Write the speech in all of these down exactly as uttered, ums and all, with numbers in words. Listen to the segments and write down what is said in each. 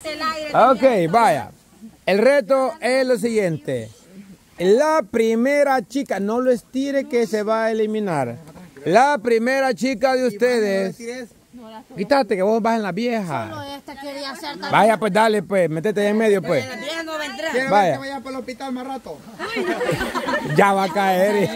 Ok, vaya. El reto es lo siguiente. La primera chica, no lo estire que se va a eliminar. La primera chica de ustedes. Quítate que vos vas en la vieja. Vaya pues dale pues, métete ahí en medio pues. Vaya. Que vaya para el hospital más rato. Ya va a caer.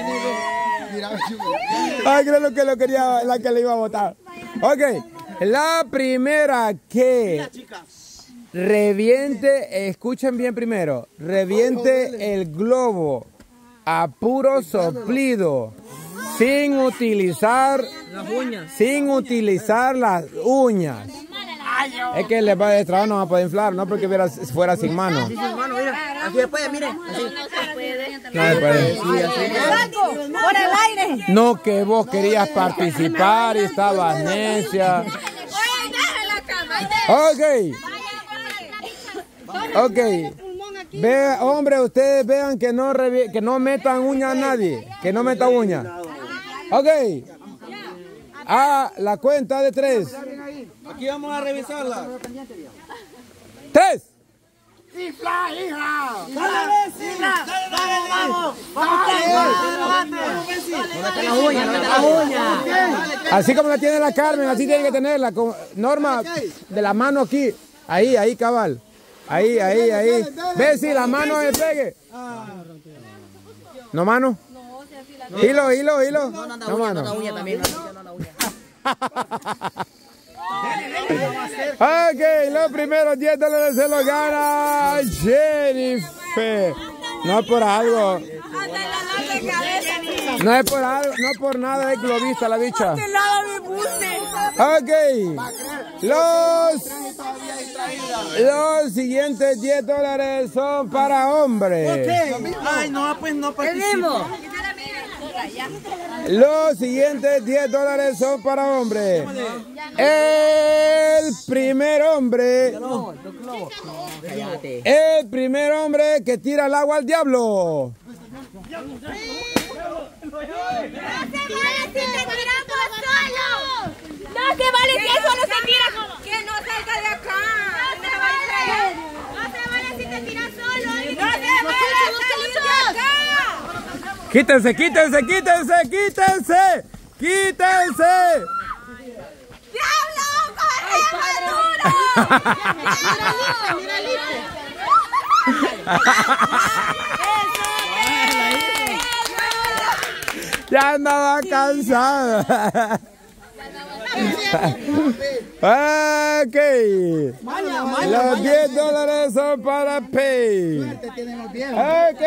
Ay, creo que lo quería, la que le iba a votar. Ok, la primera que reviente, escuchen bien primero, reviente el globo a puro soplido, sin utilizar las uñas. Sin utilizar las uñas. Es que les va a destrabar, no va a poder inflar, no porque fuera, fuera sin mano. Sí, sin mano, mira. Así se puede, mire. Así. No se puede. No se puede. Sí, así. Por el aire. No, que vos querías participar y estabas necia. Ok. Ok. Ve, hombre, ustedes vean que no, que no metan uña a nadie. Que no metan uña. Ok. A la cuenta de tres. Aquí vamos a revisarla. ¡Tres! ¡Infla, hija! ¡Dale, Cifra! ¡Vamos, vamos! ¡Vamos, no la uña, no la uña! Así como la tiene la Carmen, así tiene que tenerla. Con Norma, de la mano aquí. Ahí, ahí, cabal. Ahí, ahí, ahí. Ve si la mano se pegue. ¿No, mano? Hilo, hilo, hilo. No, no, no, mano. No, uña también. No, no, uña. Ok, los primeros diez dólares se los gana Jennifer. No por algo. No es por algo, no por nada es globista la bicha. Ok. Los, los siguientes diez dólares son para hombres. Ay, no, pues no participo. Los siguientes diez dólares son para hombres. El primer hombre. El primer hombre que tira el agua al diablo. No se vale si él solo se tira solo. Que no salga de acá. No se vale si te tiras solo. No se vale salir de acá. Quítense, quítense, quítense, quítense. Quítense. ¡Diablo! ¡Corre, maduro! ¡Mira, Ya andaba cansado. Ok. Los diez dólares son para Pay. Ok.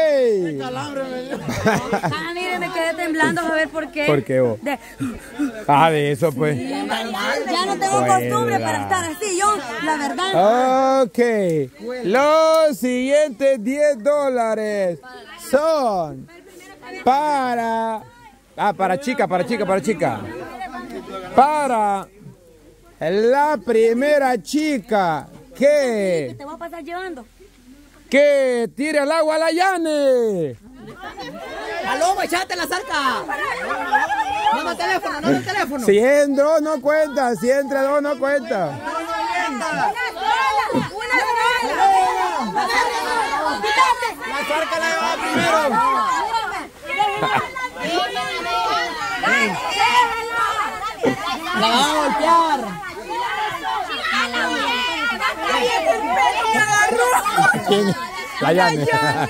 Ah, mire, me quedé temblando a ver por qué. ¿Por qué vos? De... Ah, de eso pues. Ya no tengo costumbre para estar así, yo, la verdad. Ok. Los siguientes diez dólares son para... Ah, para chica, para chica, para chica. Para la primera chica que... Te voy a pasar llevando. Que tire el agua a la Yane. ¡Aló, echate la zarca! No, no, teléfono, no, no, teléfono. Si en dos no cuenta, si entre dos no cuenta. Una sola, una sola. La zarca la lleva primero. ¡La van a golpear! La Yane.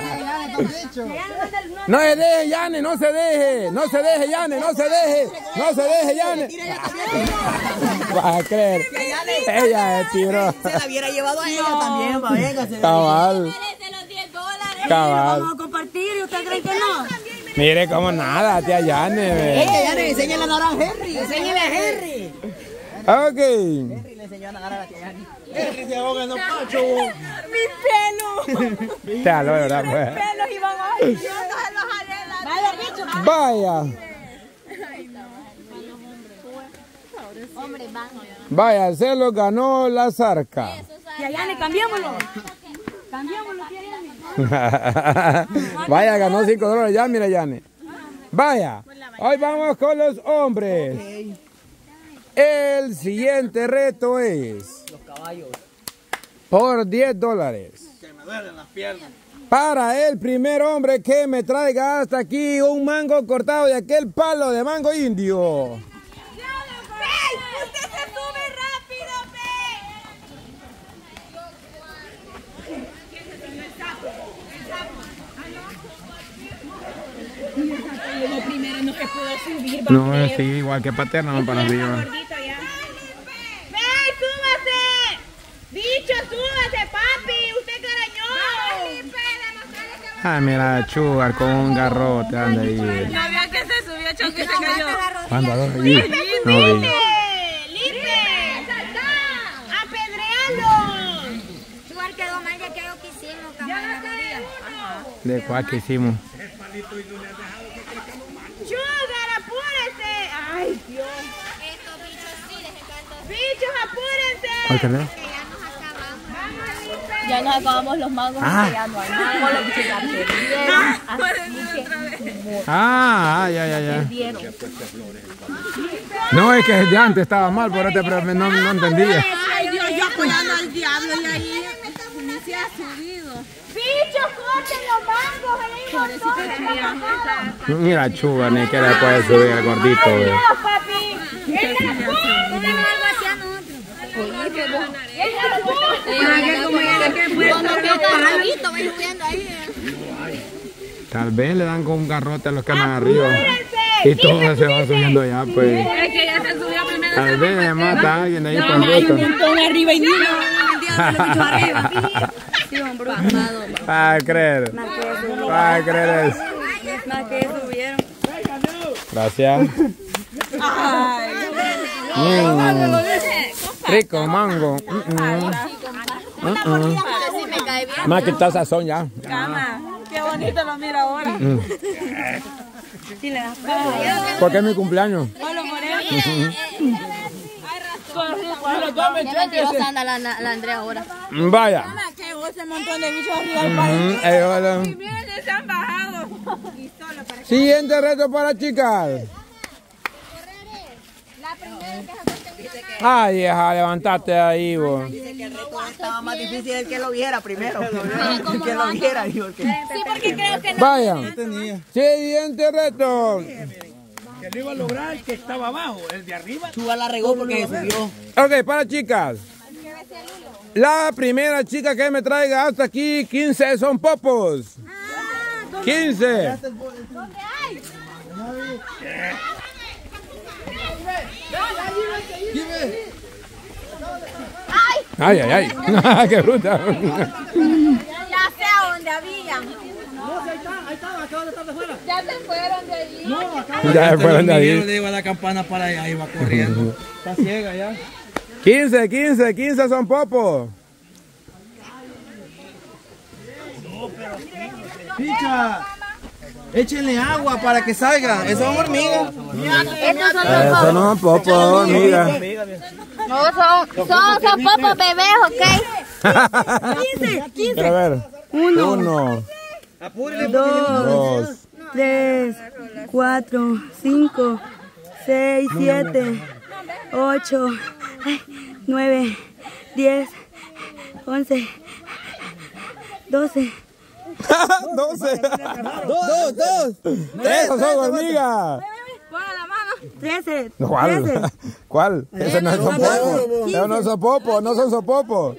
No se deje, Yane, no se deje. No se deje, Yane, no se deje. No se deje, Yane. Vas a creer. Ella se tiró. Se la hubiera llevado a ella también, pa, véngase. Cabal. Cabal. Vamos a compartir y usted cree que no. Mire cómo nada, tía Yane. Ella, Yane, enséñale a nadar a Henry. Enséñale a Henry. Ok. Henry le enseñó a nadar a la tía Yane. Henry se ahoga en los pachos. Mi pelo. Te hablo, ¿verdad? Pues. Mis pelos iban a... Yo no se los haré. Vale, bicho. Vaya. Hombre, van. Vaya, se lo ganó la zarca. Tía Yane, cambiémoslo. Cambiémoslo, tía Yane. Vaya, ganó cinco dólares ya, mira, Yane. Vaya, hoy vamos con los hombres. El siguiente reto es... Los caballos. por diez dólares. Que me duelen las piernas. Para el primer hombre que me traiga hasta aquí un mango cortado de aquel palo de mango indio. ¡Pey! ¡Usted se sube rápido, Pey! Lo primero no se pudo subir. No, es sí, igual que Paterna, no para arriba. ¡Pey, súbase! ¡Bicho, súbase, papi! ¡Usted carañón! Ay, mira, Sugar con un garrote, anda ahí. No vio que se subió, Choco, y se cayó. ¿Cuándo? No vi. ¡Lipe! ¡Lipe! ¡Apedrealo! Sugar quedó mal, ya quedó que hicimos, camarada. ¿De cuál que hicimos? ¡Sugar, apúrese! ¡Ay, Dios! Estos bichos sí, dejen cantar. ¡Bichos, apúrense! ¿Cuál que no? Que ya nos acabamos. Ya nos acabamos los mangos, Ah. ya no hay mangos, los bichos ya perdieron, así que Ah, ya, ya, ya. perdieron. No, es que de antes estaba mal, por este, pero no, no entendía. ¡Ay, Dios! Yo apoyando al diablo y ahí ni se ha subido. ¡Bichos, corten los mangos! ¡Hay un montón de mangos! Mira, Chuga, ni que le puede subir el gordito, güey. ¡No, papi! ¡Él se la puso! Tenemos algo así a nosotros. Cuando queda Pajarito, ven subiendo ahí. Tal vez le dan con un garrote a los que andan arriba. Y todos se van subiendo allá, pues. Es que ya se subió primero. Tal vez le mata a alguien ahí con hay un roto. montón arriba y ni no, los bichos arriba. Sí, hombre, Para creer. Para creer eso. más que subieron. Gracias. Mm. Rico mango. Mm, mm. Mm, mm. Más que está sazón ya. Qué bonito lo mira ahora. Mm. Sí, le das Porque es mi cumpleaños. Ya mentirosa anda la, la Andrea ahora. Vaya. Que ese montón de bichos arriba del Ujú, eh, hola. Miren, se han bajado. Siguiente reto para chicas. Ay, hija, levantate ahí, vos. Estaba más difícil el que lo viera primero. El que lo viera, digo. el que- Sí, porque creo que no. Vaya. Siguiente reto. Que lo iba a lograr el que estaba abajo, el de arriba. Suba la regó porque se subió. Ok, para chicas. La primera chica que me traiga hasta aquí, quince son popos. quince. Ay, ay, ay. Qué bruta. Ya sé a dónde habían. Ya se fueron de allí. Ya se fueron de ahí. Le iba a la campana para allá, iba corriendo. Está ciega ya. quince, quince, quince son popos. Picha, échenle agua para que salga. Esas son hormigas. Estos son los Eso no son popos, amiga. No, son, son, son popos bebés, ¿ok? Pero a ver. Uno. Uno. Dos. tres, cuatro, cinco, seis, siete, ocho, nueve, diez, once, doce. doce. Dos, dos. Esos son hormigas. trece, ¿Cuál? trece. ¿Cuál? Esos no son popos. Esos no son popos, no son sopopos.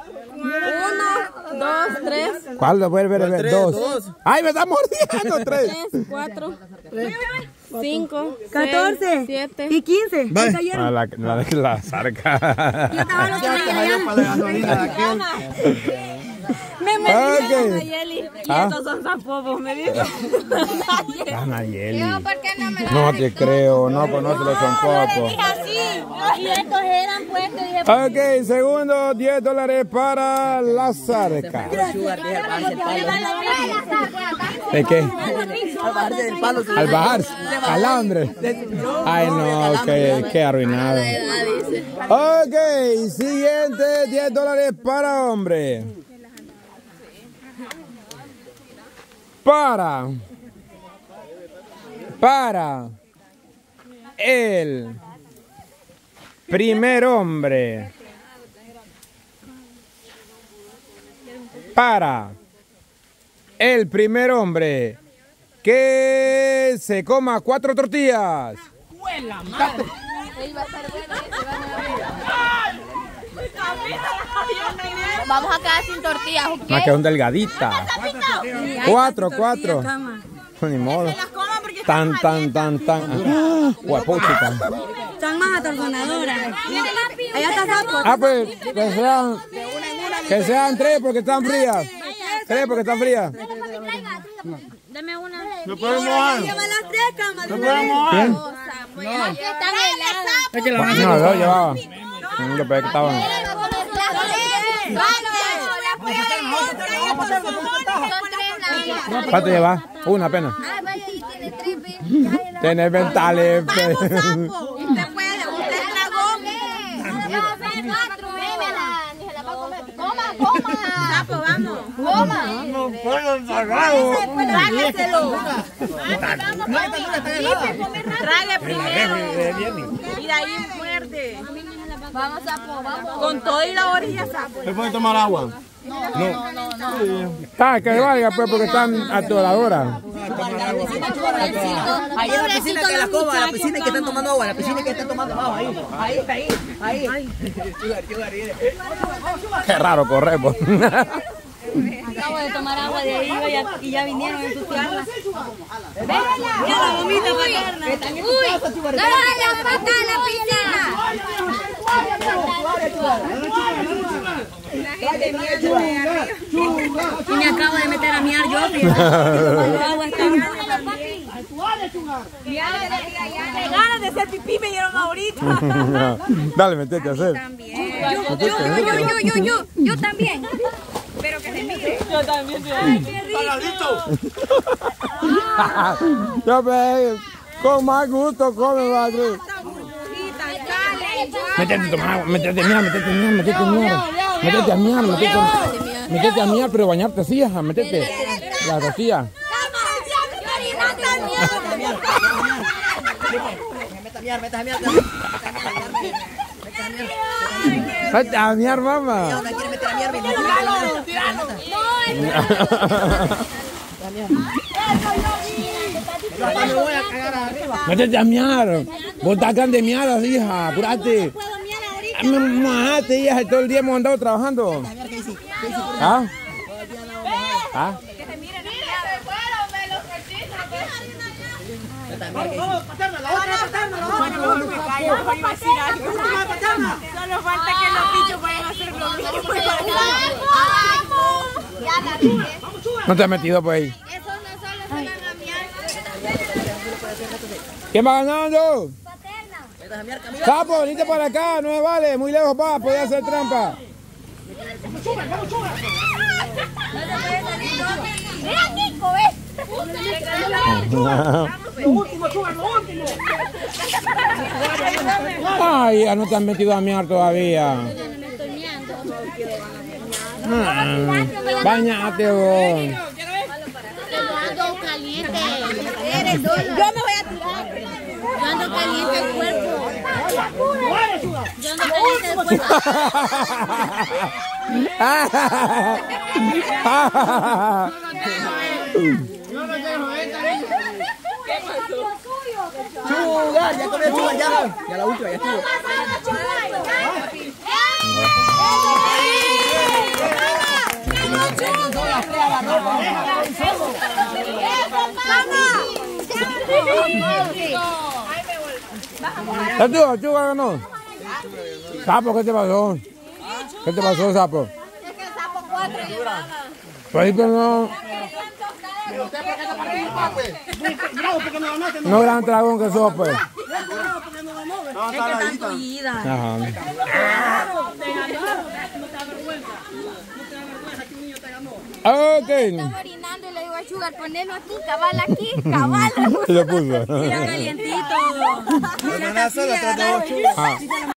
Uno, dos, tres, ¿Cuál? Lo puedes ver, ver, dos. ¡Ay, me está mordiendo! Tres. cuatro, cinco, catorce siete. y quince. Va. Se cayeron. Ah, la, la, la zarca. Ya te vaya para la gasolina de aquel. Me me Ok. dice Nayeli. Y Ah. estos son zapopos, me dice. Ah, Nayeli. ¿Por qué no me lo No te creo, no conoce los son popos. así? Y estos eran puestos y dije, Ok, segundo, diez dólares para la zarca. Sugar, deja bajarse el palo. ¿De qué? Al bajarse del palo. se- Al bajar, calambre. Ay, no, qué, qué arruinado. Ok, siguiente, diez dólares para hombre. Para. Para. El primer hombre para el primer hombre que se coma cuatro tortillas. Vamos a quedar sin tortillas, ¿ok? Más que son delgaditas. Cuatro, cuatro. Ni modo. Tan, tan, tan, tan. Guapuchica. Están más atordonadoras. Allá está sapo. Ah, pues, que sean, que sean tres porque están frías. Tres porque están frías. Dame una. ¿No podemos mojar? Lleva las tres camas. ¿No podemos mojar? Es que la van a No, dos llevaba. Yo pensé que estaban. ¿Cuánto lleva? Una apenas. Tienes ventales. Usted puede, usted es dragón. Coma, coma. Sapo, vamos. Coma. No puedo sacarlo. Trágueselo. Trague primero. Y de ahí muerde. Vamos, sapo, vamos. Con todo y la orilla, sapo. ¿Se puede tomar agua? Ah, que valga pues porque están atoradoras. Ahí en la piscina que la coma, la piscina que están tomando agua, la piscina que están tomando agua, ahí, ahí, ahí, ahí. Qué raro correr, pues. Acabo de tomar agua de ahí y ya, y ya vinieron a ensuciarla. Mira la gomita paterna. ¡Uy! ¡No la pata en la piscina! Y me acabo de meter a miar yo, fíjate. Tomando agua estaba. Qué ganas de hacer pipí me dieron ahorita. Dale, metete a hacer. Yo, yo, yo, yo, yo, yo, yo también. Pero que se mire. Yo también. Ay, qué rico. Yo pues, con más gusto come, madre. Métete, toma agua, métete a miar, métete a miar, métete a miar. Métete a miar, métete a métete a miar, pero bañarte así, ajá, métete. La rocía. Vete a miar, mamá. Métete a miar. Vos estás acá de miar, hija, apúrate. Mojate, hija, todo el día hemos andado trabajando. ¿Ah? ¿Ah? Solo falta que los bichos vayan a hacer lo mismo. ¿No te has metido por ahí? Eso no solo se van a miar. ¿Quién va ganando? Sapo, venite para acá, no me vale, muy lejos va, podía hacer trampa. Mira, Nico, ¿ves? Ay, ya no te has metido a miar todavía. Ah, bañate vos. Ando caliente. Yo me voy a tirar. Yo ando caliente el cuerpo. Yo ando caliente el cuerpo. Chugar, ya comió chugar, ya. Ya la última, ya estuvo. ¿Ya tú, Chuga ganó? Sapo, ¿qué te pasó? ¿Qué te pasó, Sapo? Es que el sapo cuatro llevaba. Pues no. No gran dragón que sos, pues. Ajá. Ok. Estaba orinando y le digo a Sugar, ponelo aquí, cabal aquí, cabal. Y lo puso. Mira, calientito. La hermana sola trató de